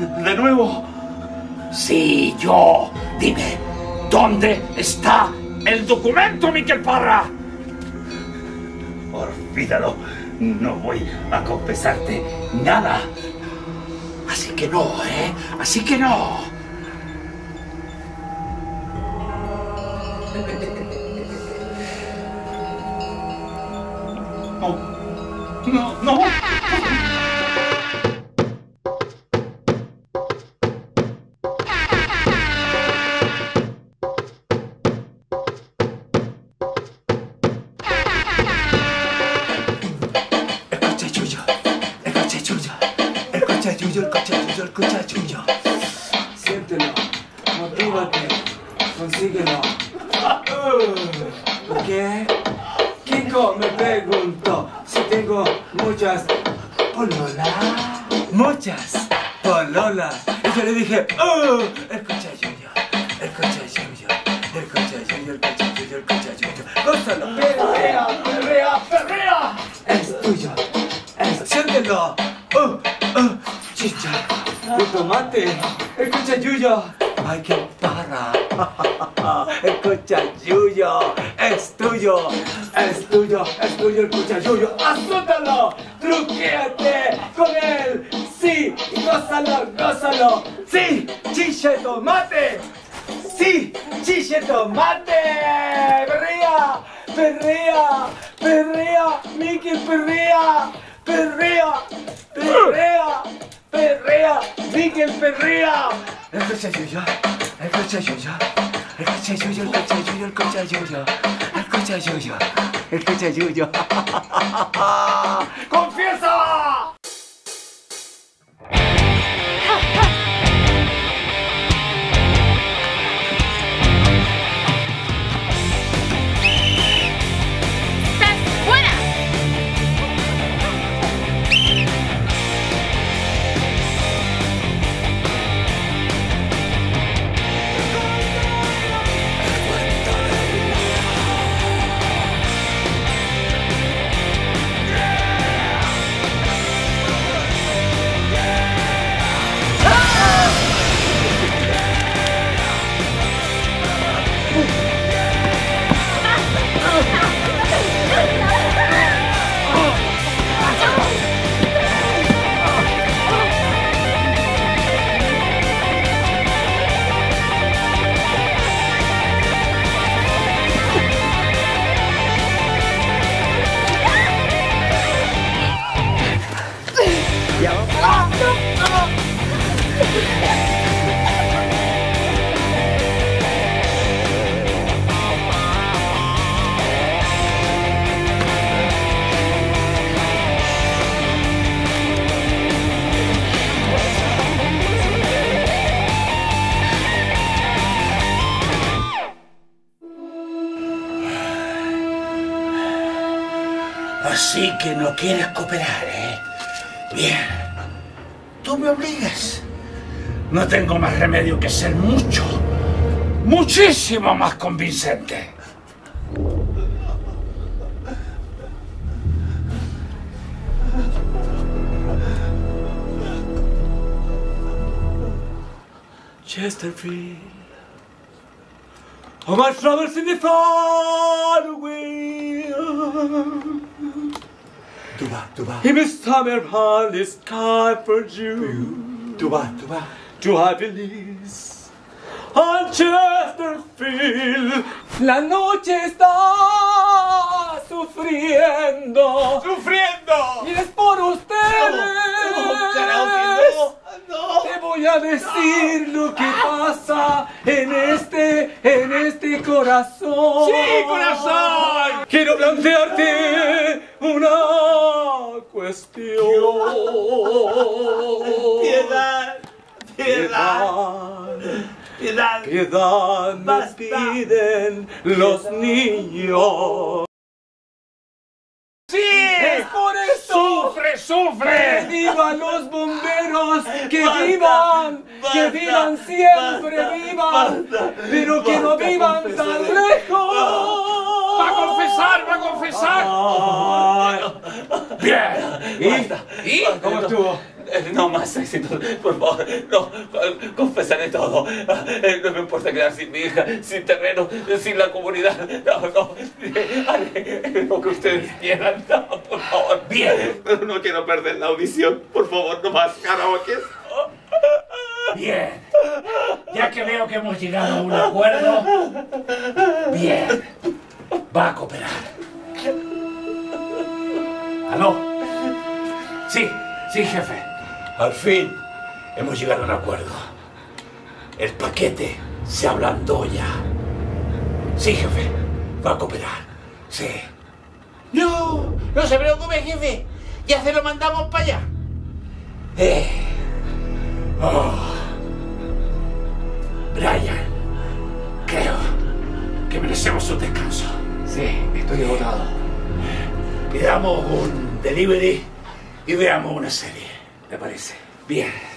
¿De nuevo? Sí, yo. Dime, ¿dónde está el documento, Miquel Parra? Olvídalo. No voy a confesarte nada. Así que no, ¿eh? Así que no. No, no, no. El cuchachullo. Siéntelo, motívate, consíguelo. ¿Por qué? Kiko me preguntó si tengo muchas pololas. Muchas pololas. Y yo le dije, ¡oh! El cuchachullo, el cuchachullo, el cuchachullo, el cuchachullo, el cuchachullo. Gózalo. Perrea, perrea, perrea. Es tuyo. Siéntelo. Chicha, el tomate, el cuchayuyo. Miquel Parra, el cuchayuyo es tuyo, es tuyo, es tuyo el cuchayuyo. ¡Azútalo! ¡Truquéate con él! ¡Sí! ¡Gózalo, gózalo! ¡Sí! ¡Chiche tomate! ¡Sí! ¡Chiche tomate! ¡Perrea! ¡Perrea! ¡Perrea! ¡Miquel perrea! ¡Perrea! ¡Perrea! ¡Perrea! ¡Miquel perrea! El cuchayuyo, el cuchayuyo, el cuchayuyo, el cuchayuyo, el cuchayuyo, el cuchayuyo, el cuchayuyo. ¡Confiesa! Así que no quieres cooperar, ¿eh? Bien. Tú me obligas. No tengo más remedio que ser mucho, muchísimo más convincente. Chesterfield. All my troubles in the far away. In the summer hand is kind for you. To happiness. On Chesterfield. La noche está sufriendo. ¡Sufriendo! Y es por ustedes. No. Te voy a decir lo que pasa en este corazón. ¡Sí, corazón! Quiero plantearte una cuestión. Piedad nos piden los niños. ¡Sí! ¡Es por eso! ¡Sufre! ¡Digo a los bomberos que vivan siempre, vivan! ¡Pero que no vivan tan lejos! ¡Va a confesar! ¡Bien! ¿Y? ¿Cómo estuvo? No más éxitos, por favor. No, confesaré todo. No me importa quedar sin mi hija, sin terreno, sin la comunidad. No. Haré lo que ustedes quieran. No, por favor. Bien. Pero no quiero perder la audición. Por favor, no más karaoke. Bien. Ya que veo que hemos llegado a un acuerdo, bien. Va a cooperar. ¿Aló? Sí, jefe. Al fin hemos llegado a un acuerdo. El paquete se ablandó ya. Sí, jefe. Va a cooperar. Sí. No se preocupe, jefe. Ya se lo mandamos para allá. Brian, creo que merecemos un descanso. Sí, estoy agotado. Pidamos un delivery y veamos una serie. ¿Te parece? Bien.